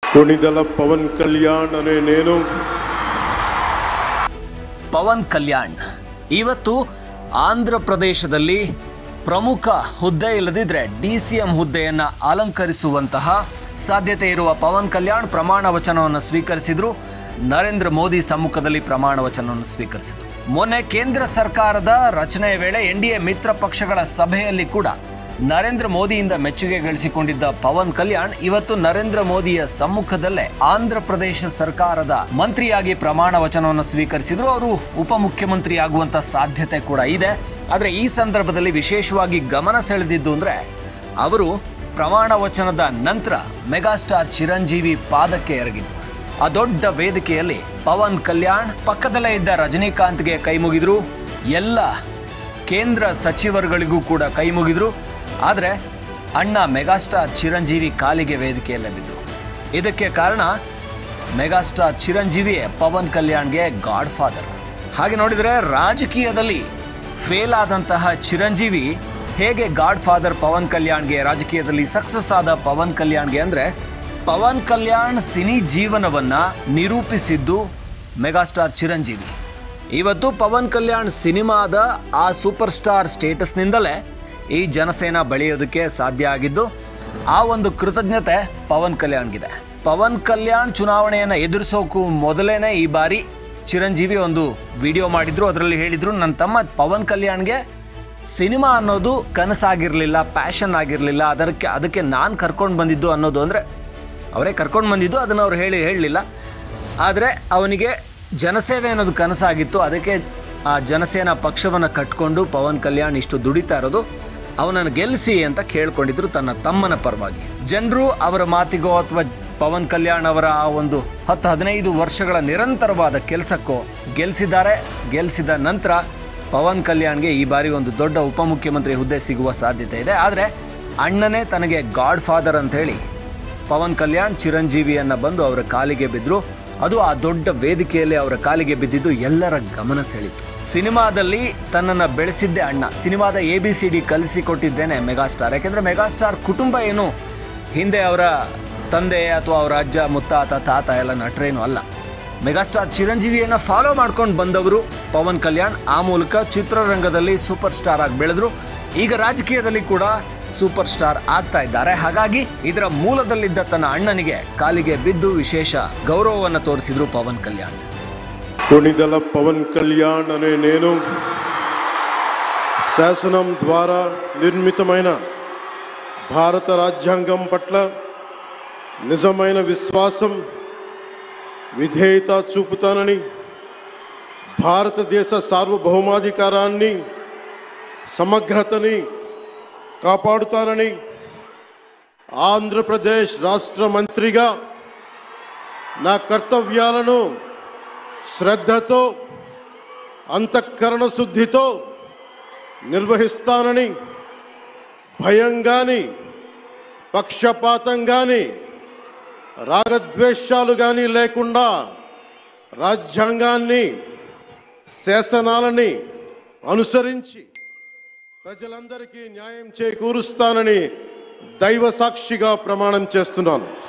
కొణిదెల పవన్ కళ్యాణ్ అనే నేను ಪವನ್ ಕಲ್ಯಾಣ್ ಇವತ್ತು ಆಂಧ್ರ ಪ್ರದೇಶದಲ್ಲಿ ಪ್ರಮುಖ ಹುದ್ದೆ ಇಲ್ಲದಿದ್ರೆ ಡಿಸಿಎಂ ಹುದ್ದೆಯನ್ನ ಅಲಂಕರಿಸುವಂತಹ ಸಾಧ್ಯತೆ ಇರುವ ಪವನ್ ಕಲ್ಯಾಣ್ ಪ್ರಮಾಣ ವಚನವನ್ನು ಸ್ವೀಕರಿಸಿದ್ರು. ನರೇಂದ್ರ ಮೋದಿ ಸಮ್ಮುಖದಲ್ಲಿ ಪ್ರಮಾಣ ವಚನವನ್ನು ಸ್ವೀಕರಿಸಿದ್ರು. ಮೊನ್ನೆ ಕೇಂದ್ರ ಸರ್ಕಾರದ ರಚನೆಯ ವೇಳೆ ಎನ್ಡಿಎ ಮಿತ್ರ ಪಕ್ಷಗಳ ಸಭೆಯಲ್ಲಿ ಕೂಡ ನರೇಂದ್ರ ಮೋದಿಯಿಂದ ಮೆಚ್ಚುಗೆ ಗಳಿಸಿಕೊಂಡಿದ್ದ ಪವನ್ ಕಲ್ಯಾಣ್ ಇವತ್ತು ನರೇಂದ್ರ ಮೋದಿಯ ಸಮ್ಮುಖದಲ್ಲೇ ಆಂಧ್ರ ಪ್ರದೇಶ ಸರ್ಕಾರದ ಮಂತ್ರಿಯಾಗಿ ಪ್ರಮಾಣ ವಚನವನ್ನು ಸ್ವೀಕರಿಸಿದ್ರು. ಅವರು ಉಪಮುಖ್ಯಮಂತ್ರಿ ಆಗುವಂತ ಸಾಧ್ಯತೆ ಕೂಡ ಇದೆ. ಆದರೆ ಈ ಸಂದರ್ಭದಲ್ಲಿ ವಿಶೇಷವಾಗಿ ಗಮನ ಸೆಳೆದಿದ್ದು ಅಂದ್ರೆ ಅವರು ಪ್ರಮಾಣ ವಚನದ ನಂತರ ಮೆಗಾಸ್ಟಾರ್ ಚಿರಂಜೀವಿ ಪಾದಕ್ಕೆ ಎರಗಿದ್ರು. ಆ ದೊಡ್ಡ ವೇದಿಕೆಯಲ್ಲಿ ಪವನ್ ಕಲ್ಯಾಣ್ ಪಕ್ಕದಲ್ಲೇ ಇದ್ದ ರಜನಿಕಾಂತ್ಗೆ ಕೈ ಮುಗಿದ್ರು. ಎಲ್ಲ ಕೇಂದ್ರ ಸಚಿವರುಗಳಿಗೂ ಕೂಡ ಕೈ ಮುಗಿದ್ರು. ಆದರೆ ಅಣ್ಣ ಮೆಗಾಸ್ಟಾರ್ ಚಿರಂಜೀವಿ ಕಾಲಿಗೆ ವೇದಿಕೆಯಲ್ಲೇ ಬಿದ್ದರು. ಇದಕ್ಕೆ ಕಾರಣ ಮೆಗಾಸ್ಟಾರ್ ಚಿರಂಜೀವಿಯೇ ಪವನ್ ಕಲ್ಯಾಣ್ಗೆ ಗಾಡ್ ಫಾದರ್. ಹಾಗೆ ನೋಡಿದರೆ ರಾಜಕೀಯದಲ್ಲಿ ಫೇಲ್ ಆದಂತಹ ಚಿರಂಜೀವಿ ಹೇಗೆ ಗಾಡ್ ಫಾದರ್ ಪವನ್ ಕಲ್ಯಾಣ್ಗೆ, ರಾಜಕೀಯದಲ್ಲಿ ಸಕ್ಸಸ್ ಆದ ಪವನ್ ಕಲ್ಯಾಣ್ಗೆ ಅಂದರೆ ಪವನ್ ಕಲ್ಯಾಣ್ ಸಿನಿ ಜೀವನವನ್ನ ನಿರೂಪಿಸಿದ್ದು ಮೆಗಾಸ್ಟಾರ್ ಚಿರಂಜೀವಿ. ಇವತ್ತು ಪವನ್ ಕಲ್ಯಾಣ್ ಸಿನಿಮಾದ ಆ ಸೂಪರ್ ಸ್ಟಾರ್ ಸ್ಟೇಟಸ್ನಿಂದಲೇ ಈ ಜನಸೇನಾ ಬೆಳೆಯೋದಕ್ಕೆ ಸಾಧ್ಯ ಆಗಿದ್ದು, ಆ ಒಂದು ಕೃತಜ್ಞತೆ ಪವನ್ ಕಲ್ಯಾಣ್ಗಿದೆ. ಪವನ್ ಕಲ್ಯಾಣ್ ಚುನಾವಣೆಯನ್ನು ಎದುರಿಸೋಕ್ಕೂ ಮೊದಲೇನೆ ಈ ಬಾರಿ ಚಿರಂಜೀವಿ ಒಂದು ವಿಡಿಯೋ ಮಾಡಿದ್ರು. ಅದರಲ್ಲಿ ಹೇಳಿದ್ರು, ನನ್ನ ತಮ್ಮ ಪವನ್ ಕಲ್ಯಾಣ್ಗೆ ಸಿನಿಮಾ ಅನ್ನೋದು ಕನಸಾಗಿರಲಿಲ್ಲ, ಪ್ಯಾಷನ್ ಆಗಿರಲಿಲ್ಲ, ಅದಕ್ಕೆ ನಾನು ಕರ್ಕೊಂಡು ಬಂದಿದ್ದು ಅನ್ನೋದು, ಅಂದರೆ ಅವರೇ ಕರ್ಕೊಂಡು ಬಂದಿದ್ದು, ಅದನ್ನು ಅವ್ರು ಹೇಳಲಿಲ್ಲ. ಆದರೆ ಅವನಿಗೆ ಜನಸೇವೆ ಅನ್ನೋದು ಕನಸಾಗಿತ್ತು. ಅದಕ್ಕೆ ಆ ಜನಸೇನಾ ಪಕ್ಷವನ್ನು ಕಟ್ಕೊಂಡು ಪವನ್ ಕಲ್ಯಾಣ್ ಇಷ್ಟು ದುಡಿತಾ ಇರೋದು, ಅವನನ್ನು ಗೆಲ್ಲಿಸಿ ಅಂತ ಕೇಳ್ಕೊಂಡಿದ್ರು ತನ್ನ ತಮ್ಮನ ಪರವಾಗಿ. ಜನರು ಅವರ ಮಾತಿಗೋ ಅಥವಾ ಪವನ್ ಕಲ್ಯಾಣ್ ಅವರ ಆ ಒಂದು 10-15 ವರ್ಷಗಳ ನಿರಂತರವಾದ ಕೆಲಸಕ್ಕೋ ಗೆಲ್ಲಿಸಿದ್ದಾರೆ. ಗೆಲ್ಲಿಸಿದ ನಂತರ ಪವನ್ ಕಲ್ಯಾಣ್ಗೆ ಈ ಬಾರಿ ಒಂದು ದೊಡ್ಡ ಉಪಮುಖ್ಯಮಂತ್ರಿ ಹುದ್ದೆ ಸಿಗುವ ಸಾಧ್ಯತೆ ಇದೆ. ಆದರೆ ಅಣ್ಣನೇ ತನಗೆ ಗಾಡ್ ಫಾದರ್ ಅಂತ ಹೇಳಿ ಪವನ್ ಕಲ್ಯಾಣ್ ಚಿರಂಜೀವಿಯನ್ನ ಬಂದು ಅವರ ಕಾಲಿಗೆ ಬಿದ್ದರು. ಅದು ಆ ದೊಡ್ಡ ವೇದಿಕೆಯಲ್ಲಿ ಅವರ ಕಾಲಿಗೆ ಬಿದ್ದಿದ್ದು ಎಲ್ಲರ ಗಮನ ಸೆಳೀತು. ಸಿನಿಮಾದಲ್ಲಿ ತನ್ನನ್ನು ಬೆಳೆಸಿದ್ದೇ ಅಣ್ಣ, ಸಿನಿಮಾದ ABCD ಕಲಿಸಿಕೊಟ್ಟಿದ್ದೇನೆ ಮೆಗಾಸ್ಟಾರ್. ಯಾಕೆಂದರೆ ಮೆಗಾಸ್ಟಾರ್ ಕುಟುಂಬ ಏನು ಹಿಂದೆ ಅವರ ತಂದೆ ಅಥವಾ ಅವರ ಅಜ್ಜ, ಮುತ್ತಾತ, ತಾತ ಎಲ್ಲ ನಟರೇನು ಅಲ್ಲ. ಮೆಗಾಸ್ಟಾರ್ ಚಿರಂಜೀವಿಯನ್ನು ಫಾಲೋ ಮಾಡ್ಕೊಂಡು ಬಂದವರು ಪವನ್ ಕಲ್ಯಾಣ್. ಆ ಮೂಲಕ ಚಿತ್ರರಂಗದಲ್ಲಿ ಸೂಪರ್ ಸ್ಟಾರ್ ಆಗಿ ಬೆಳೆದ್ರು. ಈಗ ರಾಜಕೀಯದಲ್ಲಿ ಕೂಡ ಸೂಪರ್ ಸ್ಟಾರ್ ಆಗ್ತಾ ಇದ್ದಾರೆ. ಹಾಗಾಗಿ ಇದರ ಮೂಲದಲ್ಲಿದ್ದ ತನ್ನ ಅಣ್ಣನಿಗೆ ಕಾಲಿಗೆ ಬಿದ್ದು ವಿಶೇಷ ಗೌರವವನ್ನು ತೋರಿಸಿದ್ರು ಪವನ್ ಕಲ್ಯಾಣ್. కొణిదెల పవన్ కళ్యాణ్ అనే నేను శాసనం ద్వారా నిర్మితమైన భారత రాజ్యాంగం పట్ల నిజమైన విశ్వాసం, విధేయత చూపుతానని, భారతదేశ సార్వభౌమాధికారాన్ని, సమగ్రతని కాపాడుతానని, ఆంధ్రప్రదేశ్ రాష్ట్ర మంత్రిగా నా కర్తవ్యాలను శ్రద్ధతో, అంతఃకరణ శుద్ధితో నిర్వహిస్తానని, భయం కానీ, పక్షపాతం కానీ, రాగద్వేషాలు కానీ లేకుండా రాజ్యాంగాన్ని, శాసనాలని అనుసరించి ప్రజలందరికీ న్యాయం చేకూరుస్తానని దైవ సాక్షిగా ప్రమాణం చేస్తున్నాను.